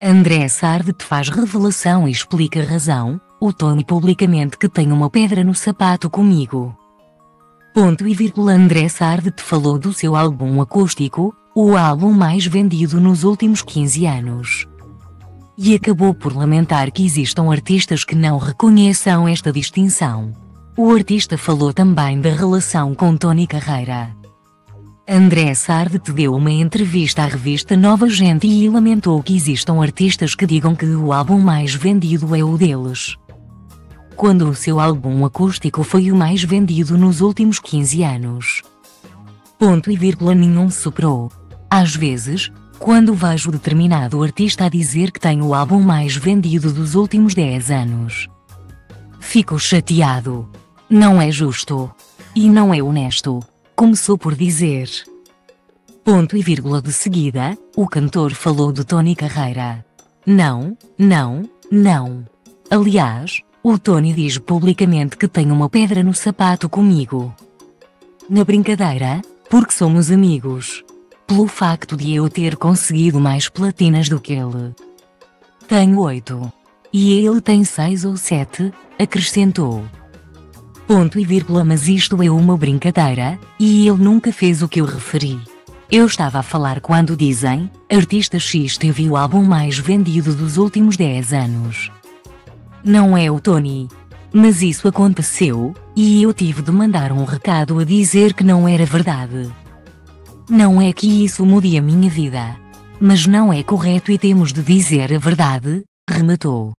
André Sardete faz revelação e explica a razão, o Tony publicamente que tem uma pedra no sapato comigo. André Sardete falou do seu álbum acústico, o álbum mais vendido nos últimos 15 anos. E acabou por lamentar que existam artistas que não reconheçam esta distinção. O artista falou também da relação com Tony Carreira. André Sardete deu uma entrevista à revista Nova Gente e lamentou que existam artistas que digam que o álbum mais vendido é o deles, quando o seu álbum acústico foi o mais vendido nos últimos 15 anos. Nenhum superou. Às vezes, quando vejo determinado artista a dizer que tem o álbum mais vendido dos últimos 10 anos, fico chateado. Não é justo. E não é honesto. Começou por dizer. De seguida, o cantor falou de Tony Carreira. Não. Aliás, o Tony diz publicamente que tem uma pedra no sapato comigo. Na brincadeira, porque somos amigos. Pelo facto de eu ter conseguido mais platinas do que ele. Tenho 8. E ele tem 6 ou 7, acrescentou. Mas isto é uma brincadeira, e ele nunca fez o que eu referi. Eu estava a falar quando dizem, artista X teve o álbum mais vendido dos últimos 10 anos. Não é o Tony. Mas isso aconteceu, e eu tive de mandar um recado a dizer que não era verdade. Não é que isso mude a minha vida. Mas não é correto e temos de dizer a verdade, rematou.